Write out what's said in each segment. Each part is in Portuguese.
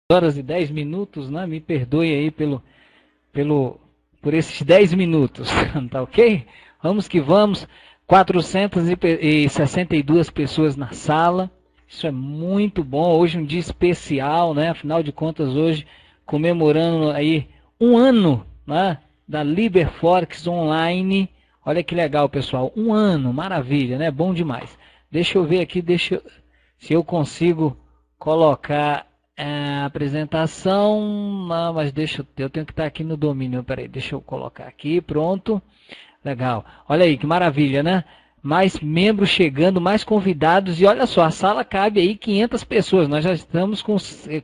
horas e 10 minutos, né? Me perdoe aí por esses 10 minutos, tá ok? Vamos que vamos. 462 pessoas na sala. Isso é muito bom. Hoje um dia especial, né? Afinal de contas, hoje comemorando aí um ano, né, da LiberForex Online. Olha que legal, pessoal. Um ano, maravilha, né? Bom demais. Deixa eu ver aqui, se eu consigo colocar a apresentação. Não, mas eu tenho que estar aqui no domínio. Peraí, deixa eu colocar aqui, pronto. Legal. Olha aí, que maravilha, né? Mais membros chegando, mais convidados. E olha só, a sala cabe aí 500 pessoas. Nós já estamos com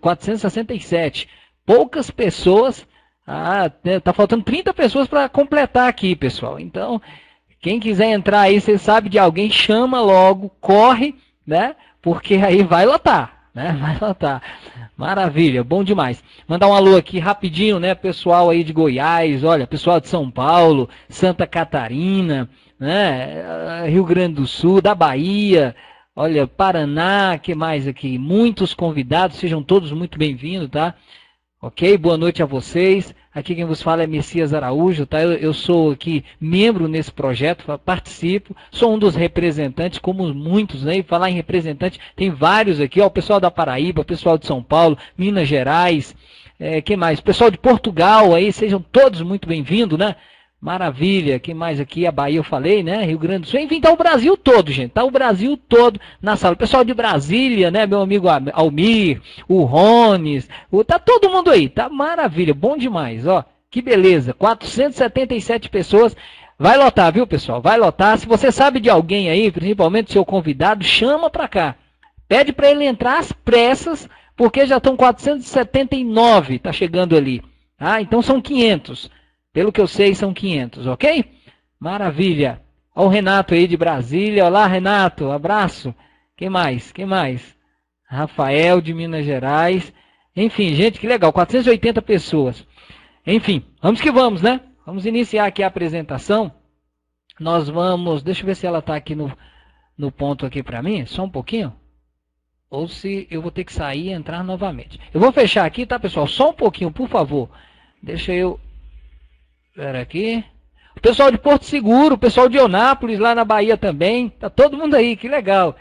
467. Poucas pessoas. Tá faltando 30 pessoas para completar aqui, pessoal. Então, quem quiser entrar aí, você sabe de alguém, chama logo, corre, né? Porque aí vai lotar, né? Vai lotar. Maravilha, bom demais. Mandar um alô aqui rapidinho, né? Pessoal aí de Goiás, olha, pessoal de São Paulo, Santa Catarina, né? Rio Grande do Sul, da Bahia, olha, Paraná, que mais aqui? Muitos convidados, sejam todos muito bem-vindos, tá? Ok? Boa noite a vocês. Aqui quem vos fala é Messias Araújo, tá? Eu sou aqui membro nesse projeto, participo, sou um dos representantes, como muitos, né? E falar em representante, tem vários aqui, ó, o pessoal da Paraíba, o pessoal de São Paulo, Minas Gerais, quem mais? O pessoal de Portugal aí, sejam todos muito bem-vindos, né? Maravilha, quem mais aqui? A Bahia eu falei, né? Rio Grande do Sul, enfim, tá o Brasil todo, gente, tá o Brasil todo na sala. O pessoal de Brasília, né? Meu amigo Almir, o Rones, tá todo mundo aí, tá maravilha, bom demais, ó, que beleza, 477 pessoas, vai lotar, viu, pessoal? Vai lotar. Se você sabe de alguém aí, principalmente seu convidado, chama pra cá, pede pra ele entrar às pressas, porque já estão 479, tá chegando ali, tá? Então são 500. Pelo que eu sei, são 500, ok? Maravilha. Olha o Renato aí de Brasília. Olá, Renato. Abraço. Quem mais? Quem mais? Rafael de Minas Gerais. Enfim, gente, que legal. 480 pessoas. Enfim, vamos que vamos, né? Vamos iniciar aqui a apresentação. Nós vamos... Deixa eu ver se ela está aqui no ponto aqui para mim. Só um pouquinho. Ou se eu vou ter que sair e entrar novamente. Eu vou fechar aqui, tá, pessoal? Só um pouquinho, por favor. Deixa eu... Espera aqui. O pessoal de Porto Seguro, o pessoal de Eunápolis, lá na Bahia também. Tá todo mundo aí, que legal.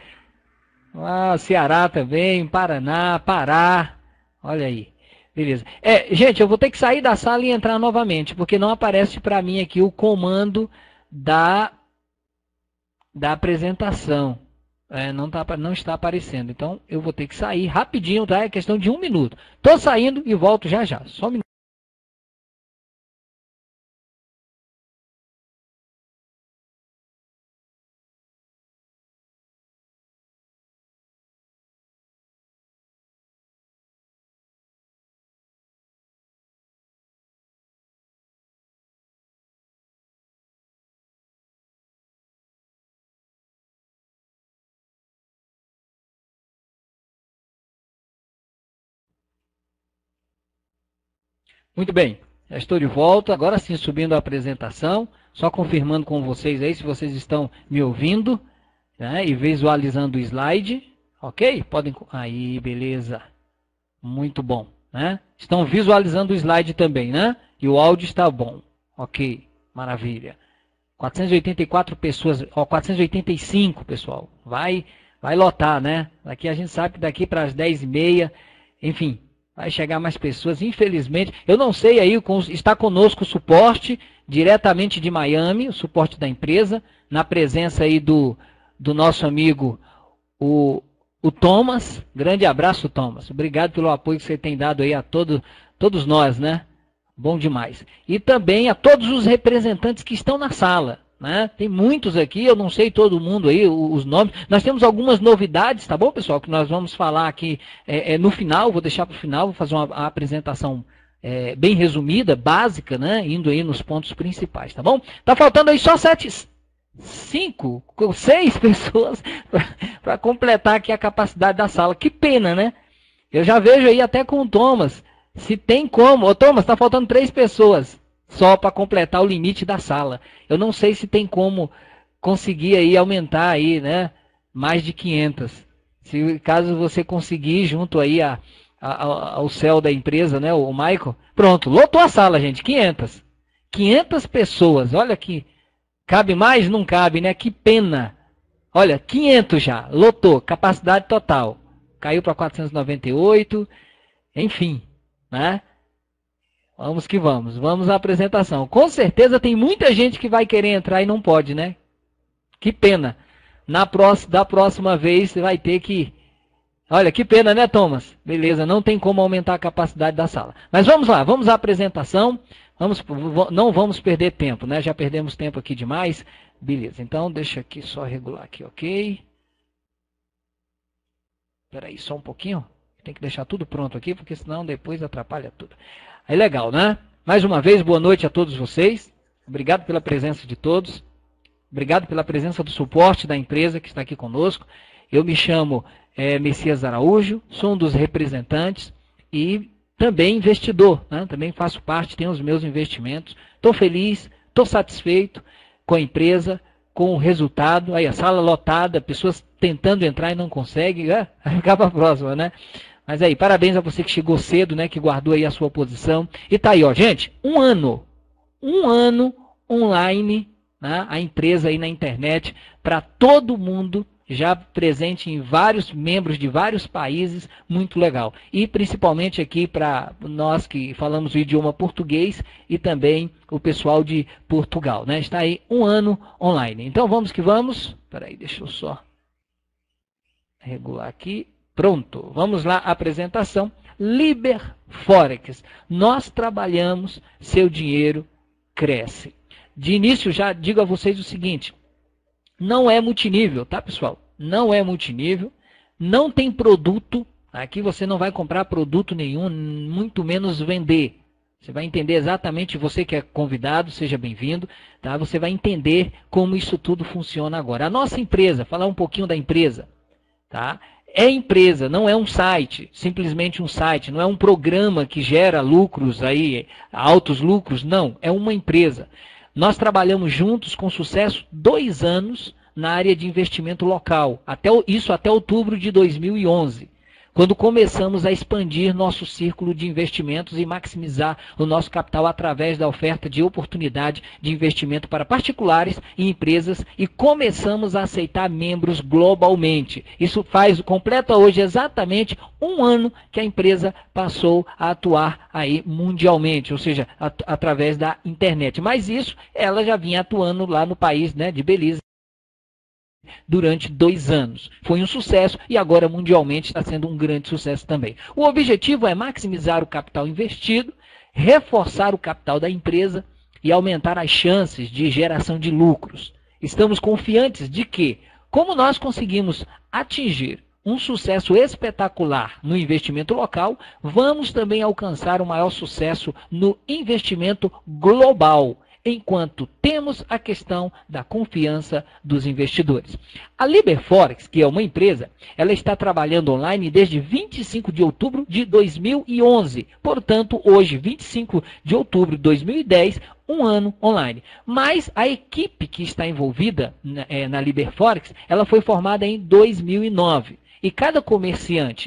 Ceará também, Paraná, Pará. Olha aí. Beleza. Gente, eu vou ter que sair da sala e entrar novamente, porque não aparece para mim aqui o comando da apresentação. Não está aparecendo. Então, eu vou ter que sair rapidinho, tá? É questão de 1 minuto. Tô saindo e volto já já. Só um minuto. Muito bem, já estou de volta, agora sim subindo a apresentação, só confirmando com vocês aí se vocês estão me ouvindo, né, e visualizando o slide, ok? Aí, beleza, muito bom, né? Estão visualizando o slide também, né? E o áudio está bom, ok, maravilha. 484 pessoas, 485, pessoal, vai lotar, né? Daqui a gente sabe que daqui para as 10h30, enfim, vai chegar mais pessoas, infelizmente. Eu não sei aí, está conosco o suporte, diretamente de Miami, o suporte da empresa, na presença aí do nosso amigo, o Thomas. Grande abraço, Thomas. Obrigado pelo apoio que você tem dado aí a todos nós, né? Bom demais. E também a todos os representantes que estão na sala, né? Tem muitos aqui, eu não sei todo mundo aí, os nomes. Nós temos algumas novidades, tá bom, pessoal? Que nós vamos falar aqui no final, vou deixar para o final, vou fazer uma apresentação bem resumida, básica, né? Indo aí nos pontos principais, tá bom? Tá faltando aí só 6 pessoas para completar aqui a capacidade da sala. Que pena, né? Eu já vejo aí até com o Thomas, se tem como. Ô Thomas, tá faltando 3 pessoas só para completar o limite da sala. Eu não sei se tem como conseguir aí aumentar aí, né? Mais de 500. Caso você conseguir junto aí ao céu da empresa, né, o Michael. Pronto, lotou a sala, gente, 500. 500 pessoas, olha que cabe mais? Não cabe, né? Que pena. Olha, 500 já, lotou, capacidade total. Caiu para 498, enfim, né? Vamos que vamos, vamos à apresentação. Com certeza tem muita gente que vai querer entrar e não pode, né? Que pena. Da próxima vez você vai ter que... Olha, que pena, né, Thomas? Beleza, não tem como aumentar a capacidade da sala. Mas vamos lá, vamos à apresentação. Não vamos perder tempo, né? Já perdemos tempo aqui demais. Beleza, então deixa aqui só regular aqui, ok? Espera aí, só um pouquinho. Tem que deixar tudo pronto aqui, porque senão depois atrapalha tudo. Aí legal, né? Mais uma vez, boa noite a todos vocês. Obrigado pela presença de todos. Obrigado pela presença do suporte da empresa que está aqui conosco. Eu me chamo Messias Araújo, sou um dos representantes e também investidor, né? Também faço parte, tenho os meus investimentos. Estou feliz, estou satisfeito com a empresa, com o resultado. Aí a sala lotada, pessoas tentando entrar e não conseguem. Vai ficar para a próxima, né? Mas aí, parabéns a você que chegou cedo, né? Que guardou aí a sua posição. E tá aí, ó, gente, um ano online, né? A empresa aí na internet, para todo mundo, já presente em vários membros de vários países, muito legal. E principalmente aqui para nós que falamos o idioma português e também o pessoal de Portugal, né? Está aí um ano online. Então vamos que vamos. Espera aí, deixa eu só regular aqui. Pronto, vamos lá, apresentação. Liber Forex. Nós trabalhamos, seu dinheiro cresce. De início já digo a vocês o seguinte, não é multinível, tá, pessoal? Não é multinível, não tem produto, aqui você não vai comprar produto nenhum, muito menos vender. Você vai entender exatamente, você que é convidado, seja bem-vindo, tá? Você vai entender como isso tudo funciona agora. A nossa empresa, falar um pouquinho da empresa, tá? É empresa, não é um site, simplesmente um site, não é um programa que gera lucros aí, altos lucros, não, é uma empresa. Nós trabalhamos juntos com sucesso 2 anos na área de investimento local, isso até outubro de 2011, quando começamos a expandir nosso círculo de investimentos e maximizar o nosso capital através da oferta de oportunidade de investimento para particulares e empresas e começamos a aceitar membros globalmente. Isso completa hoje exatamente 1 ano que a empresa passou a atuar aí mundialmente, ou seja, através da internet. Mas isso ela já vinha atuando lá no país, né, de Belize, durante 2 anos. Foi um sucesso e agora mundialmente está sendo um grande sucesso também. O objetivo é maximizar o capital investido, reforçar o capital da empresa e aumentar as chances de geração de lucros. Estamos confiantes de que, como nós conseguimos atingir um sucesso espetacular no investimento local, vamos também alcançar o maior sucesso no investimento global, enquanto temos a questão da confiança dos investidores. A Liber Forex, que é uma empresa, ela está trabalhando online desde 25 de outubro de 2011. Portanto, hoje, 25 de outubro de 2010, 1 ano online. Mas a equipe que está envolvida na Liber Forex, ela foi formada em 2009. E cada comerciante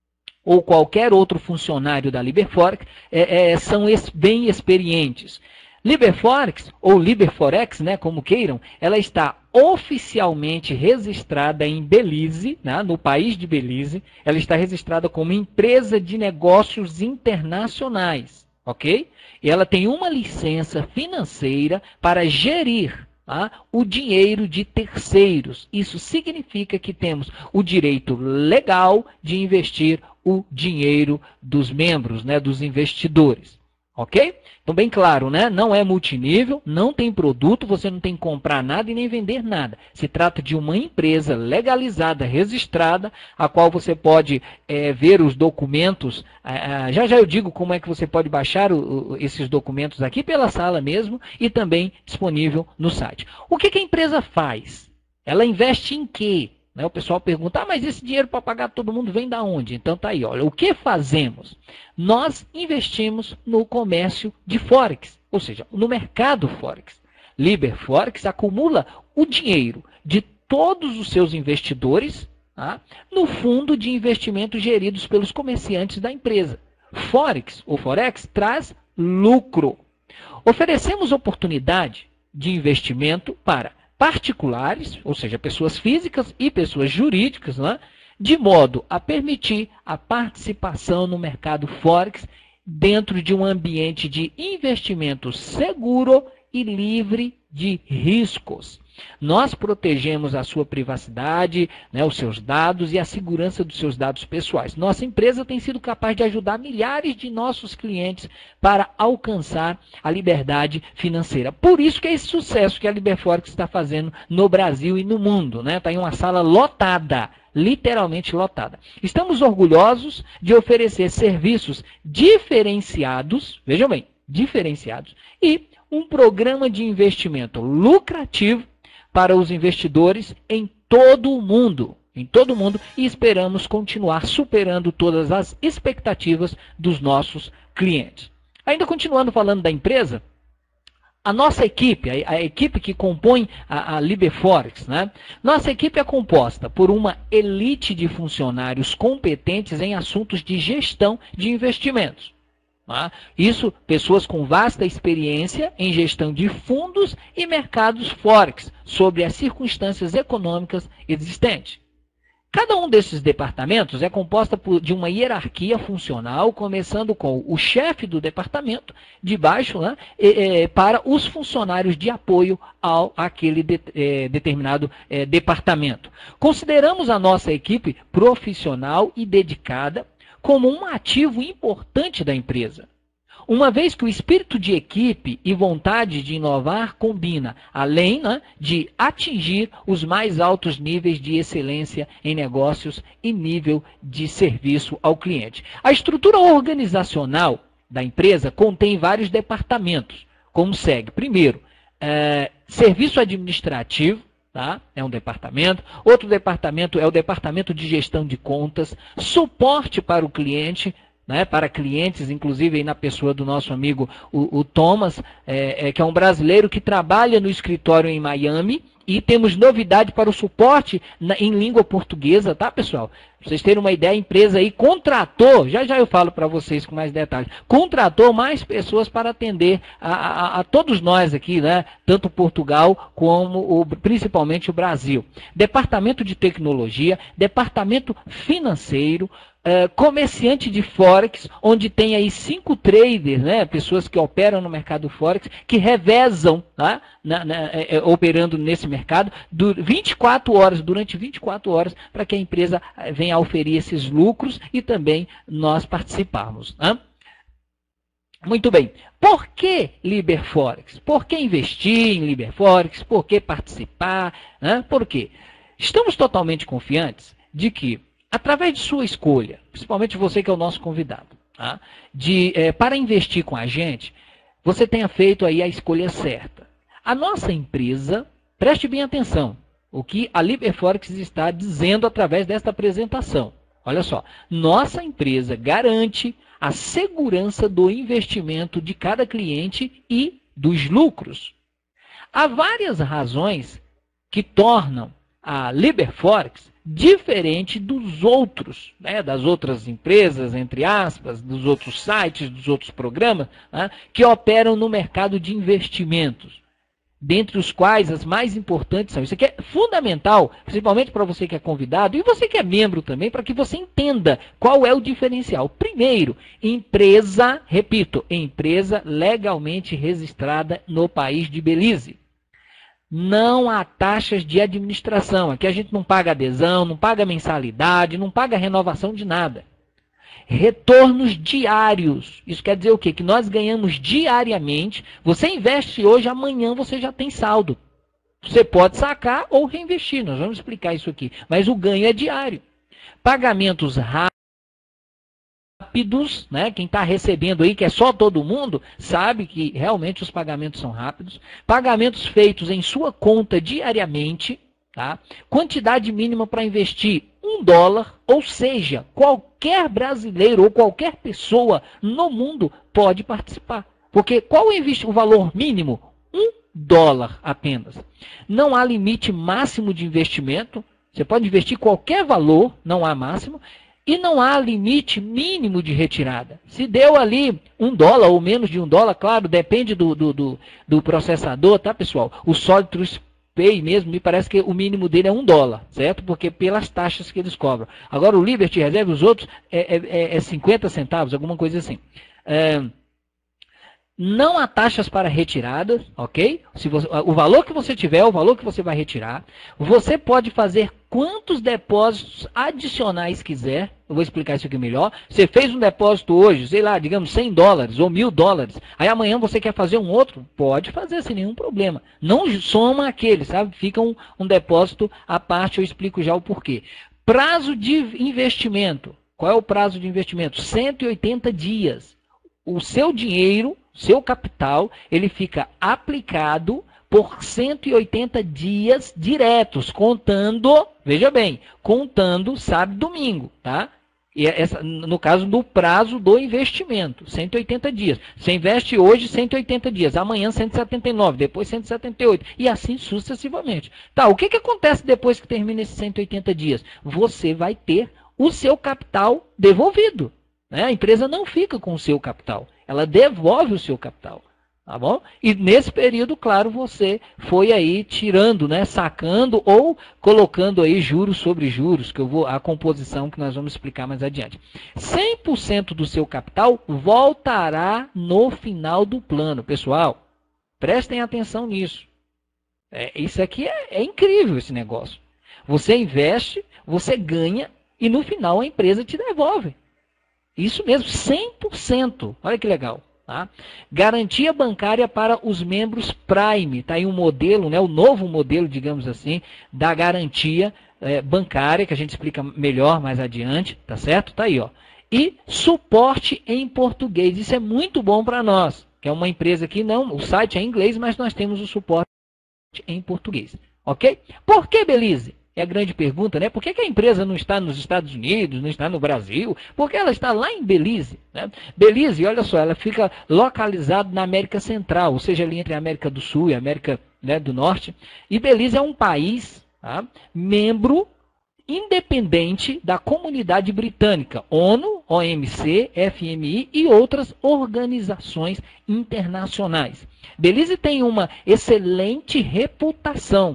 ou qualquer outro funcionário da Liber Forex são bem experientes. Liber Forex, ou Liber Forex, né, como queiram, ela está oficialmente registrada em Belize, né, no país de Belize. Ela está registrada como empresa de negócios internacionais, ok? E ela tem uma licença financeira para gerir o dinheiro de terceiros. Isso significa que temos o direito legal de investir o dinheiro dos membros, né, dos investidores. Ok? Então, bem claro, né? Não é multinível, não tem produto, você não tem que comprar nada e nem vender nada. Se trata de uma empresa legalizada, registrada, a qual você pode ver os documentos. Já eu digo como é que você pode baixar esses documentos aqui pela sala mesmo e também disponível no site. O que a empresa faz? Ela investe em quê? O pessoal pergunta, mas esse dinheiro para pagar todo mundo vem da onde? Então tá aí, olha, o que fazemos? Nós investimos no comércio de Forex, ou seja, no mercado Forex. Liber Forex acumula o dinheiro de todos os seus investidores, tá, no fundo de investimento geridos pelos comerciantes da empresa. Forex, ou Forex, traz lucro. Oferecemos oportunidade de investimento para particulares, ou seja, pessoas físicas e pessoas jurídicas, né, de modo a permitir a participação no mercado Forex dentro de um ambiente de investimento seguro e livre de riscos. Nós protegemos a sua privacidade, né, os seus dados e a segurança dos seus dados pessoais. Nossa empresa tem sido capaz de ajudar milhares de nossos clientes para alcançar a liberdade financeira. Por isso que é esse sucesso que a Liberforex está fazendo no Brasil e no mundo, né? Está em uma sala lotada, literalmente lotada. Estamos orgulhosos de oferecer serviços diferenciados, vejam bem, diferenciados, e um programa de investimento lucrativo para os investidores em todo o mundo, e esperamos continuar superando todas as expectativas dos nossos clientes. Ainda continuando falando da empresa, a nossa equipe, a equipe que compõe a Liberforex, né? Nossa equipe é composta por uma elite de funcionários competentes em assuntos de gestão de investimentos. Isso, pessoas com vasta experiência em gestão de fundos e mercados Forex, sobre as circunstâncias econômicas existentes. Cada um desses departamentos é composta de uma hierarquia funcional, começando com o chefe do departamento, de baixo, né, para os funcionários de apoio àquele determinado departamento. Consideramos a nossa equipe profissional e dedicada como um ativo importante da empresa, uma vez que o espírito de equipe e vontade de inovar combina, além, né, de atingir os mais altos níveis de excelência em negócios e nível de serviço ao cliente. A estrutura organizacional da empresa contém vários departamentos, como segue. Primeiro, serviço administrativo, tá? É um departamento. Outro departamento é o departamento de gestão de contas, suporte para o cliente, né, para clientes, inclusive aí na pessoa do nosso amigo o Thomas, que é um brasileiro que trabalha no escritório em Miami, e temos novidade para o suporte em língua portuguesa, tá, pessoal? Pra vocês terem uma ideia, a empresa aí contratou, já eu falo para vocês com mais detalhes, contratou mais pessoas para atender a todos nós aqui, né? Tanto Portugal como principalmente o Brasil. Departamento de tecnologia, departamento financeiro, comerciante de Forex, onde tem aí 5 traders, né, pessoas que operam no mercado Forex, que revezam, tá, operando nesse mercado durante 24 horas, para que a empresa venha a oferir esses lucros e também nós participarmos. Né? Muito bem. Por que Liberforex? Por que investir em Liberforex? Por que participar? Né? Por quê? Estamos totalmente confiantes de que, através de sua escolha, principalmente você que é o nosso convidado, tá? Para investir com a gente, você tenha feito aí a escolha certa. A nossa empresa, preste bem atenção, o que a Liberforex está dizendo através desta apresentação. Olha só, nossa empresa garante a segurança do investimento de cada cliente e dos lucros. Há várias razões que tornam a Liberforex diferente dos outros, né, das outras empresas, entre aspas, dos outros sites, dos outros programas, né, que operam no mercado de investimentos, dentre os quais as mais importantes são. Isso aqui é fundamental, principalmente para você que é convidado e você que é membro também, para que você entenda qual é o diferencial. Primeiro, empresa, repito, empresa legalmente registrada no país de Belize. Não há taxas de administração. Aqui a gente não paga adesão, não paga mensalidade, não paga renovação de nada. Retornos diários. Isso quer dizer o quê? Que nós ganhamos diariamente. Você investe hoje, amanhã você já tem saldo. Você pode sacar ou reinvestir. Nós vamos explicar isso aqui. Mas o ganho é diário. Pagamentos rápidos. Né? Quem está recebendo aí, que é só todo mundo, sabe que realmente os pagamentos são rápidos. Pagamentos feitos em sua conta diariamente. Tá? Quantidade mínima para investir, $1, ou seja, qualquer brasileiro ou qualquer pessoa no mundo pode participar. Porque qual o valor mínimo? $1 apenas. Não há limite máximo de investimento. Você pode investir qualquer valor, não há máximo, e não há limite mínimo de retirada. Se deu ali $1 ou menos de $1, claro, depende do processador, tá, pessoal? O Solidus Pay mesmo, me parece que o mínimo dele é $1, certo? Porque pelas taxas que eles cobram. Agora o Liberty Reserve, os outros, é 50 centavos, alguma coisa assim. Não há taxas para retiradas, ok? O valor que você tiver, é o valor que você vai retirar. Você pode fazer quantos depósitos adicionais quiser. Eu vou explicar isso aqui melhor. Você fez um depósito hoje, sei lá, digamos $100 ou $1.000. Aí amanhã você quer fazer um outro? Pode fazer sem nenhum problema. Não soma aquele, sabe? Fica um depósito à parte, eu explico já o porquê. Prazo de investimento. Qual é o prazo de investimento? 180 dias. O seu dinheiro, seu capital, ele fica aplicado por 180 dias diretos, contando, veja bem, contando sábado e domingo, tá? E no caso do prazo do investimento, 180 dias. Você investe hoje 180 dias, amanhã 179, depois 178 e assim sucessivamente. Tá, o que acontece depois que termina esses 180 dias? Você vai ter o seu capital devolvido. A empresa não fica com o seu capital, ela devolve o seu capital, tá bom? E nesse período, claro, você foi aí tirando, sacando ou colocando aí juros sobre juros, que a composição que nós vamos explicar mais adiante. 100% do seu capital voltará no final do plano. Pessoal, prestem atenção nisso. Isso aqui é incrível, esse negócio. Você investe, você ganha e no final a empresa te devolve. Isso mesmo, 100%. Olha que legal. Tá? Garantia bancária para os membros Prime. Está aí um modelo, o novo modelo, digamos assim, da garantia bancária, que a gente explica melhor mais adiante. Tá certo? Está aí, ó. E suporte em português. Isso é muito bom para nós, que é uma empresa que não, o site é em inglês, mas nós temos o suporte em português. Ok? Por que Belize? É a grande pergunta, né? Por que a empresa não está nos Estados Unidos, não está no Brasil? Porque ela está lá em Belize, né? Belize, olha só, ela fica localizada na América Central, ou seja, ali entre a América do Sul e a América do Norte. E Belize é um país, tá, membro independente da comunidade britânica, ONU, OMC, FMI e outras organizações internacionais. Belize tem uma excelente reputação.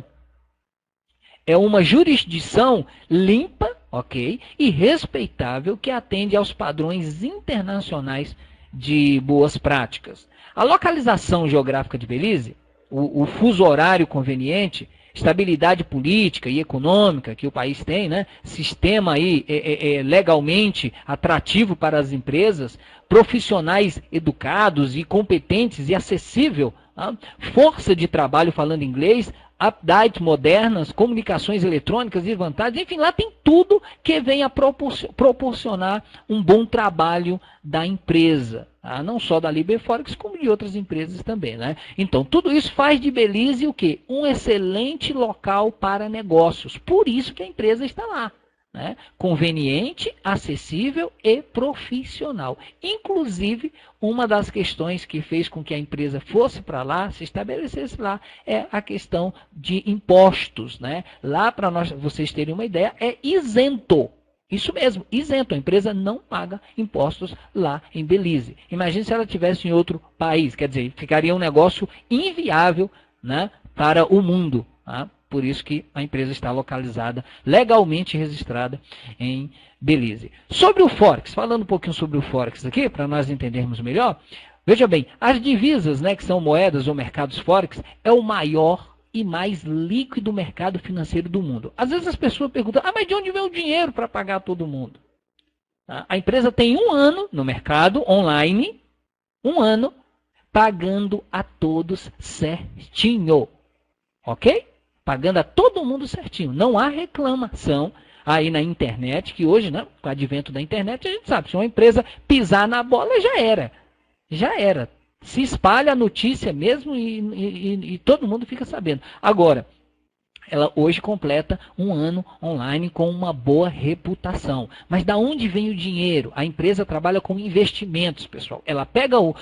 É uma jurisdição limpa, ok, e respeitável que atende aos padrões internacionais de boas práticas. A localização geográfica de Belize, o fuso horário conveniente, estabilidade política e econômica que o país tem, sistema aí legalmente atrativo para as empresas, profissionais educados e competentes e acessível, força de trabalho falando inglês, updates modernas, comunicações eletrônicas e vantagens, enfim, lá tem tudo que vem a proporcionar um bom trabalho da empresa, tá? Não só da Liberforex, como de outras empresas também, Então, tudo isso faz de Belize o quê? Um excelente local para negócios, por isso que a empresa está lá. Conveniente, acessível e profissional. Inclusive, uma das questões que fez com que a empresa fosse para lá, se estabelecesse lá, é a questão de impostos. Lá, para vocês terem uma ideia, é isento. Isso mesmo, isento. A empresa não paga impostos lá em Belize. Imagine se ela estivesse em outro país. Quer dizer, ficaria um negócio inviável, para o mundo. Tá? Por isso que a empresa está localizada, legalmente registrada em Belize. Sobre o Forex, falando um pouquinho sobre o Forex aqui, para nós entendermos melhor, veja bem, as divisas, que são moedas ou mercados Forex, é o maior e mais líquido mercado financeiro do mundo. Às vezes as pessoas perguntam, mas de onde vem o dinheiro para pagar todo mundo? A empresa tem um ano no mercado online, um ano, pagando a todos certinho. Ok? Pagando a todo mundo certinho. Não há reclamação aí na internet, que hoje, com o advento da internet, a gente sabe, se uma empresa pisar na bola, já era. Já era. Se espalha a notícia mesmo e todo mundo fica sabendo. Agora, ela hoje completa um ano online com uma boa reputação. Mas da onde vem o dinheiro? A empresa trabalha com investimentos, pessoal. Ela pega o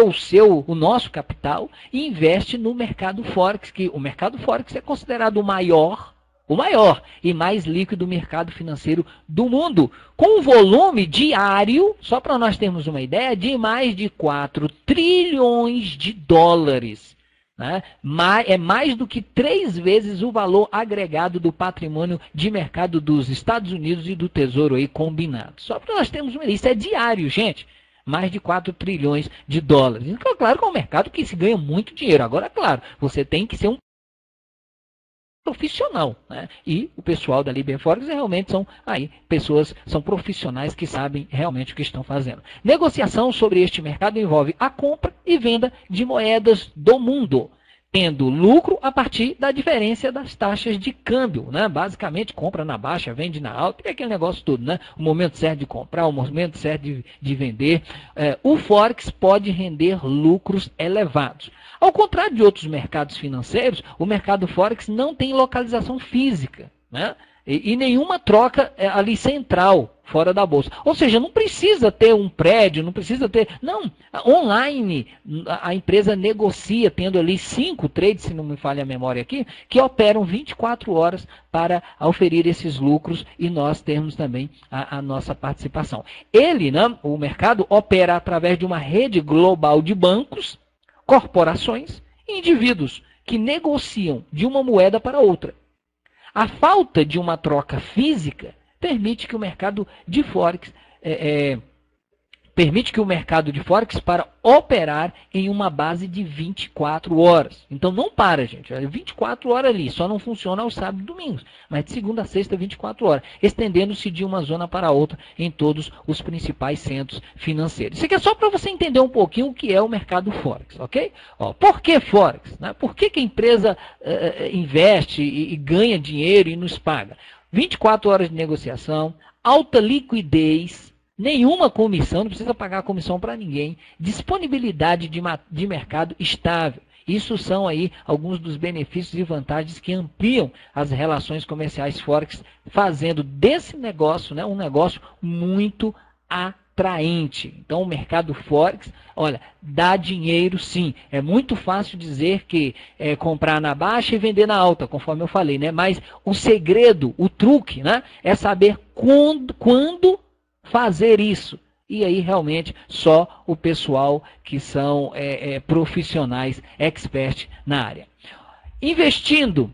nosso capital e investe no mercado Forex, que o mercado Forex é considerado o maior, o maior e mais líquido mercado financeiro do mundo, com um volume diário, só para nós termos uma ideia, de mais de 4 trilhões de dólares. Né? É mais do que 3 vezes o valor agregado do patrimônio de mercado dos Estados Unidos e do Tesouro aí combinado. Só para nós termos uma ideia, isso é diário, gente. Mais de 4 trilhões de dólares. Então, claro que é um mercado que se ganha muito dinheiro. Agora, claro, você tem que ser um profissional, né? E o pessoal da Liberforex realmente são aí pessoas, são profissionais que sabem realmente o que estão fazendo. Negociação sobre este mercado envolve a compra e venda de moedas do mundo, tendo lucro a partir da diferença das taxas de câmbio, né? Basicamente, compra na baixa, vende na alta, e aquele negócio todo, né? O momento certo de comprar, o momento certo de vender. O Forex pode render lucros elevados. Ao contrário de outros mercados financeiros, o mercado Forex não tem localização física, né? E nenhuma troca ali central, fora da bolsa. Ou seja, não precisa ter um prédio, não precisa ter... Não, online a empresa negocia, tendo ali 5 trades, se não me falha a memória aqui, que operam 24 horas para oferir esses lucros e nós termos também a nossa participação. Ele, né, o mercado, opera através de uma rede global de bancos, corporações e indivíduos que negociam de uma moeda para outra. A falta de uma troca física permite que o mercado de Forex para operar em uma base de 24 horas. Então não para, gente. 24 horas ali, só não funciona aos sábados e domingos, mas de segunda a sexta, 24 horas, estendendo-se de uma zona para outra em todos os principais centros financeiros. Isso aqui é só para você entender um pouquinho o que é o mercado Forex, ok? Por que Forex? Né? Por que a empresa investe e ganha dinheiro e nos paga? 24 horas de negociação, alta liquidez, nenhuma comissão, não precisa pagar comissão para ninguém. Disponibilidade de mercado estável. Isso são aí alguns dos benefícios e vantagens que ampliam as relações comerciais Forex, fazendo desse negócio, né, um negócio muito atraente. Então o mercado Forex, olha, dá dinheiro sim. É muito fácil dizer que comprar na baixa e vender na alta, conforme eu falei, né? Mas o segredo, o truque, né, é saber quando fazer isso. E aí realmente só o pessoal que são profissionais, experts na área. Investindo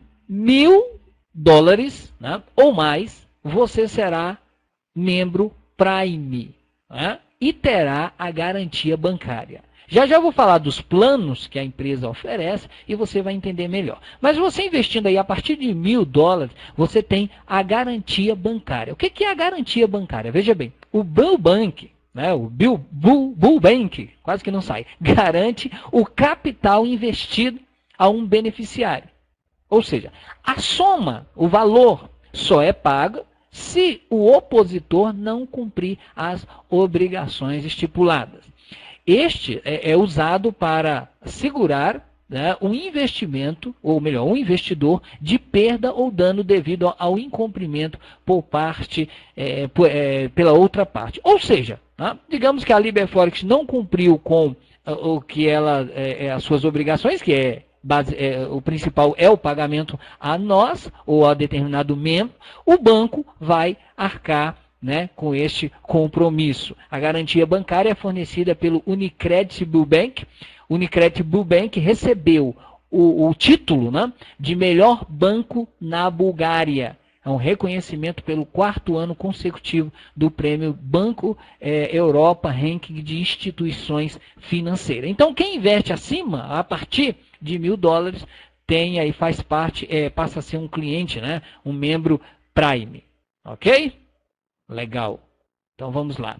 $1.000, né, ou mais, você será membro Prime, né, e terá a garantia bancária. Já vou falar dos planos que a empresa oferece e você vai entender melhor. Mas você investindo aí a partir de $1.000, você tem a garantia bancária. O que é a garantia bancária? Veja bem, o Bull Bank, né, o Bull Bank, quase que não sai, garante o capital investido a um beneficiário. Ou seja, a soma, o valor, só é pago se o opositor não cumprir as obrigações estipuladas. Este é usado para segurar, né, um investimento, ou melhor, um investidor de perda ou dano devido ao incumprimento por parte, pela outra parte. Ou seja, né, digamos que a Liberforex não cumpriu com o que as suas obrigações, que o principal é o pagamento a nós ou a determinado membro, o banco vai arcar, né, com este compromisso. A garantia bancária é fornecida pelo Unicredit Bull Bank. O Unicredit Bull Bank recebeu o título, né, de melhor banco na Bulgária. É um reconhecimento pelo 4º ano consecutivo do prêmio Banco Europa Ranking de Instituições Financeiras. Então, quem investe acima, a partir de $1.000, tem aí, faz parte, passa a ser um cliente, né, um membro Prime. Ok? Legal. Então vamos lá.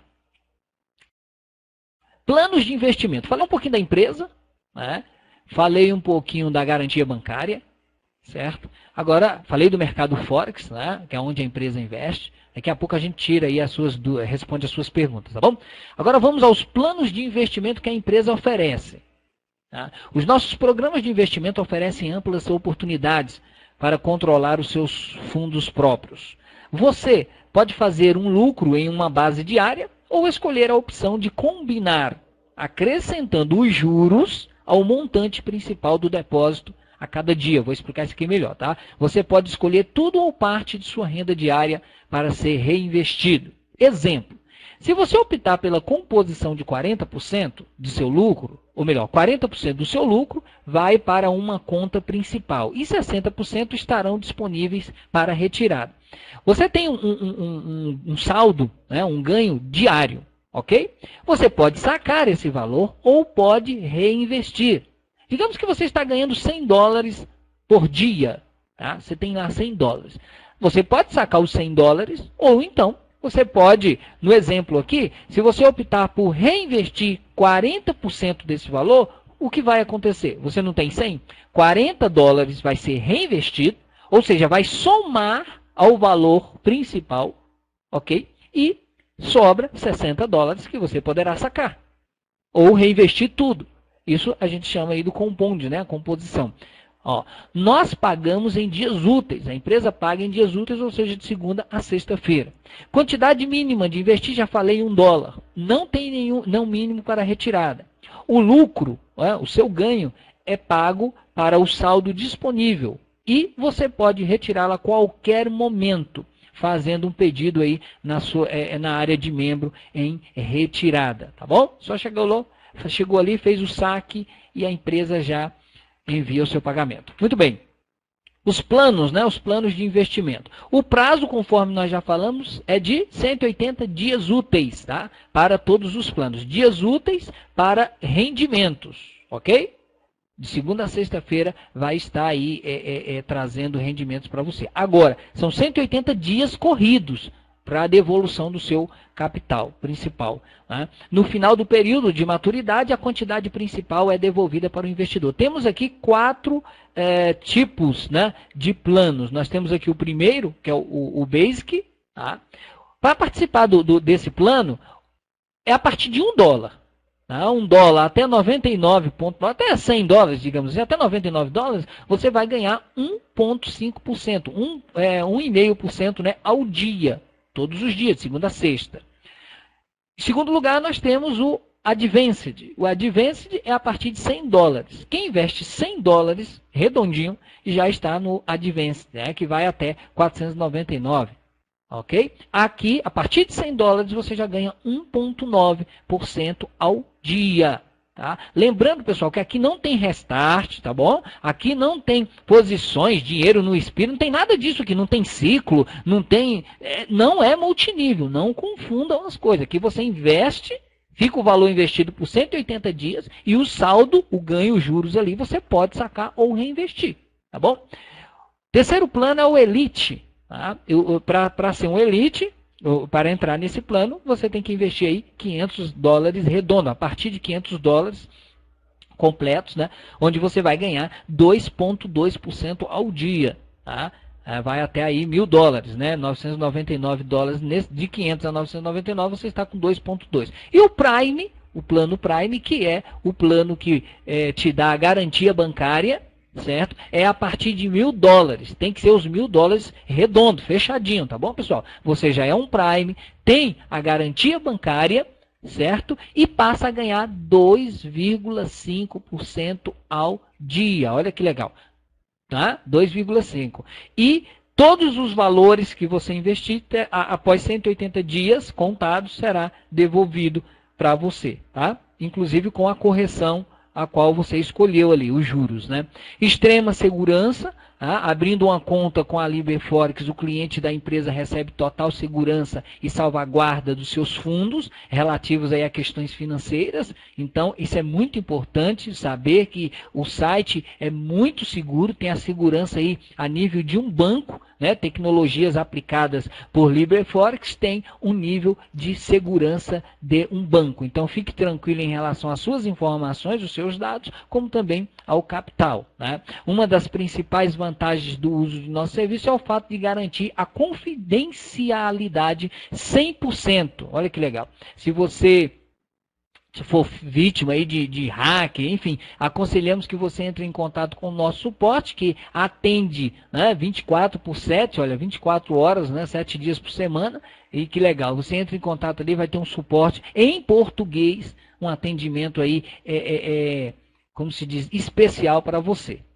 Planos de investimento. Falei um pouquinho da empresa, né? Falei um pouquinho da garantia bancária, certo? Agora falei do mercado Forex, né, que é onde a empresa investe. Daqui a pouco a gente tira aí responde as suas perguntas, tá bom? Agora vamos aos planos de investimento que a empresa oferece. Tá? Os nossos programas de investimento oferecem amplas oportunidades para controlar os seus fundos próprios. Você pode fazer um lucro em uma base diária ou escolher a opção de combinar, acrescentando os juros ao montante principal do depósito a cada dia. Vou explicar isso aqui melhor, tá? Você pode escolher tudo ou parte de sua renda diária para ser reinvestido. Exemplo, se você optar pela composição de 40% de seu lucro, ou melhor, 40% do seu lucro vai para uma conta principal e 60% estarão disponíveis para retirada. Você tem um saldo, né, um ganho diário, ok? Você pode sacar esse valor ou pode reinvestir. Digamos que você está ganhando $100 por dia, tá? Você tem lá $100. Você pode sacar os $100 ou então você pode, no exemplo aqui, se você optar por reinvestir 40% desse valor, o que vai acontecer? Você não tem 100? $40 vai ser reinvestido, ou seja, vai somar ao valor principal, ok? E sobra $60 que você poderá sacar. Ou reinvestir tudo. Isso a gente chama aí do compound, né? A composição. Ó, nós pagamos em dias úteis. A empresa paga em dias úteis, ou seja, de segunda a sexta-feira. Quantidade mínima de investir, já falei, $1. Não tem nenhum mínimo para retirada. O lucro, o seu ganho, é pago para o saldo disponível. E você pode retirá-la a qualquer momento, fazendo um pedido aí na área de membro em retirada. Tá bom? Só chegou ali, fez o saque e a empresa já envia o seu pagamento. Muito bem. Os planos, né? Os planos de investimento. O prazo, conforme nós já falamos, é de 180 dias úteis, tá? Para todos os planos. Dias úteis para rendimentos, ok? De segunda a sexta-feira vai estar aí trazendo rendimentos para você. Agora, são 180 dias corridos para a devolução do seu capital principal, né? No final do período de maturidade, a quantidade principal é devolvida para o investidor. Temos aqui 4 tipos, né, de planos. Nós temos aqui o primeiro, que é o Basic. Tá? Para participar desse plano, é a partir de $1. Tá? $1 até 99 pontos, até $100, digamos assim, até $99, você vai ganhar 1,5%, 1,5%, né, ao dia. Todos os dias, de segunda a sexta. Em segundo lugar, nós temos o Advanced. O Advanced é a partir de $100. Quem investe $100 redondinho já está no Advanced, né, que vai até 499. Ok? Aqui, a partir de $100, você já ganha 1,9% ao dia. Tá? Lembrando, pessoal, que aqui não tem restart, tá bom? Aqui não tem posições, dinheiro no espírito, não tem nada disso aqui, não tem ciclo, não é multinível, não confundam as coisas. Aqui você investe, fica o valor investido por 180 dias e o saldo, o ganho, os juros ali, você pode sacar ou reinvestir, tá bom? Terceiro plano é o Elite. Tá? Para ser um Elite, para entrar nesse plano, você tem que investir aí $500 redondo, a partir de $500 completos, né? Onde você vai ganhar 2,2% ao dia. Tá? Vai até aí $1.000, né? $999, de 500 a 999 você está com 2,2. E o Prime, o plano Prime, que é o plano que te dá a garantia bancária, certo? É a partir de $1.000. Tem que ser os $1.000 redondo, fechadinho, tá bom, pessoal? Você já é um Prime, tem a garantia bancária, certo? E passa a ganhar 2,5% ao dia. Olha que legal. Tá? 2,5%. E todos os valores que você investir, após 180 dias contados, será devolvido para você, tá? Inclusive com a correção a qual você escolheu ali, os juros, né? Extrema segurança, abrindo uma conta com a LiberForex, o cliente da empresa recebe total segurança e salvaguarda dos seus fundos relativos aí a questões financeiras. Então, isso é muito importante, saber que o site é muito seguro, tem a segurança aí a nível de um banco, né? Tecnologias aplicadas por LiberForex tem um nível de segurança de um banco. Então, fique tranquilo em relação às suas informações, os seus dados, como também ao capital, né? Uma das principais vantagens do uso do nosso serviço é o fato de garantir a confidencialidade 100%. Olha que legal. Se você for vítima aí de hack, enfim, aconselhamos que você entre em contato com o nosso suporte, que atende, né, 24/7, olha, 24 horas, né, 7 dias por semana, e que legal, você entra em contato ali, vai ter um suporte em português, um atendimento aí, como se diz, especial para você.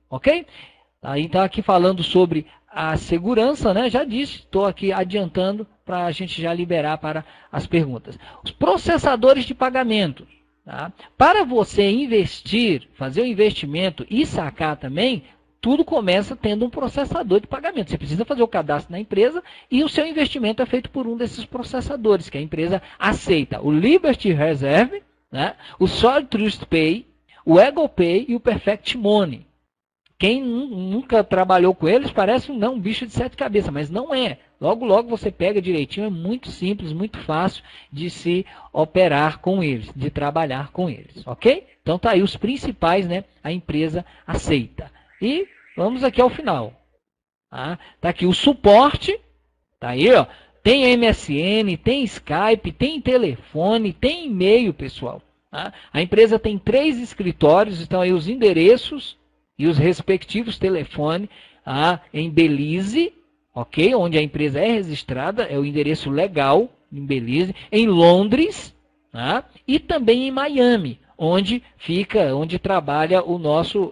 ok? Aí então aqui falando sobre a segurança, né? Já disse, estou aqui adiantando para a gente já liberar para as perguntas. Os processadores de pagamento. Tá? Para você investir, fazer o investimento e sacar também, tudo começa tendo um processador de pagamento. Você precisa fazer o cadastro na empresa e o seu investimento é feito por um desses processadores que a empresa aceita. O Liberty Reserve, né? O Solid Trust Pay, o EaglePay e o Perfect Money. Quem nunca trabalhou com eles parece um bicho de sete cabeças, mas não é. Logo, logo você pega direitinho, é muito simples, muito fácil de se operar com eles, de trabalhar com eles, ok? Então tá aí os principais, né? A empresa aceita. E vamos aqui ao final. Tá aqui o suporte, tá aí, ó. Tem MSN, tem Skype, tem telefone, tem e-mail, pessoal. Tá? A empresa tem 3 escritórios, estão aí os endereços e os respectivos telefones em Belize, ok? Onde a empresa é registrada, é o endereço legal em Belize, em Londres, tá? E também em Miami, onde trabalha o nosso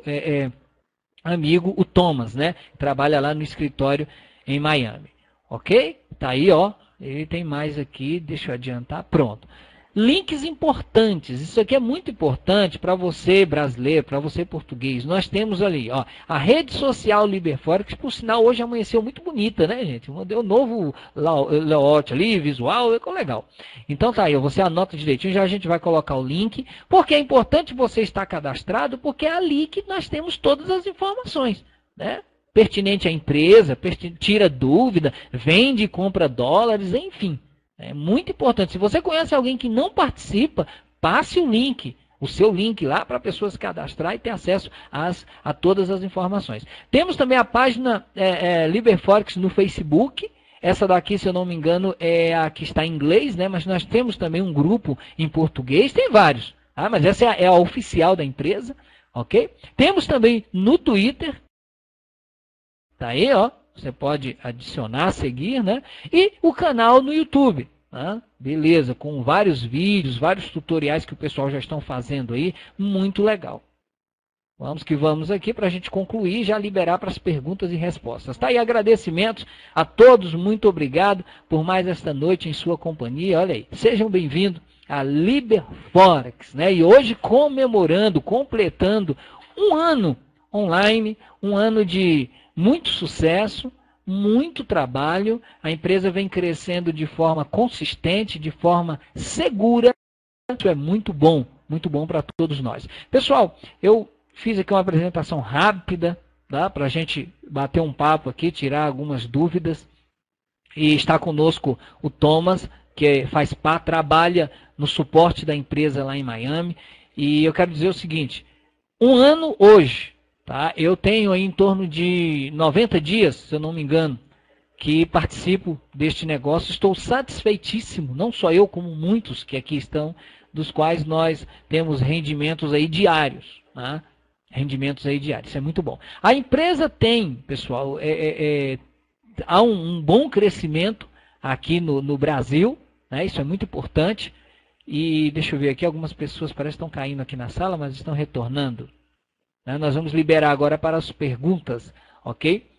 amigo, o Thomas, né? Trabalha lá no escritório em Miami, ok? Tá aí, ó. Ele tem mais aqui, deixa eu adiantar, pronto. Links importantes, isso aqui é muito importante para você brasileiro, para você português. Nós temos ali, ó, a rede social LiberForex, por sinal hoje amanheceu muito bonita, né, gente? Deu um novo layout ali, visual, ficou legal. Então tá aí, você anota direitinho, já a gente vai colocar o link, porque é importante você estar cadastrado, porque é ali que nós temos todas as informações, né? Pertinente à empresa, tira dúvida, vende e compra dólares, enfim. É muito importante. Se você conhece alguém que não participa, passe o link, o seu link lá para a pessoa se cadastrar e ter acesso a todas as informações. Temos também a página LiberForex no Facebook. Essa daqui, se eu não me engano, é a que está em inglês, né? Mas nós temos também um grupo em português, tem vários. Tá? Mas essa é a oficial da empresa, ok? Temos também no Twitter. Tá aí, ó. Você pode adicionar, seguir, né? E o canal no YouTube. Tá? Beleza, com vários vídeos, vários tutoriais que o pessoal já estão fazendo aí. Muito legal. Vamos que vamos aqui para a gente concluir e já liberar para as perguntas e respostas. Tá aí, agradecimentos a todos. Muito obrigado por mais esta noite em sua companhia. Olha aí, sejam bem-vindos a LiberForex, né? E hoje comemorando, completando um ano online, um ano de muito sucesso, muito trabalho. A empresa vem crescendo de forma consistente, de forma segura. Isso é muito bom para todos nós. Pessoal, eu fiz aqui uma apresentação rápida, tá? Para a gente bater um papo aqui, tirar algumas dúvidas. E está conosco o Thomas, que trabalha no suporte da empresa lá em Miami. E eu quero dizer o seguinte, um ano hoje, tá? Eu tenho aí em torno de 90 dias, se eu não me engano, que participo deste negócio. Estou satisfeitíssimo, não só eu, como muitos que aqui estão, dos quais nós temos rendimentos aí diários. Tá? Rendimentos aí diários, isso é muito bom. A empresa tem, pessoal, há um bom crescimento aqui no Brasil, né? Isso é muito importante. E deixa eu ver aqui, algumas pessoas parecem que estão caindo aqui na sala, mas estão retornando. Nós vamos liberar agora para as perguntas, ok?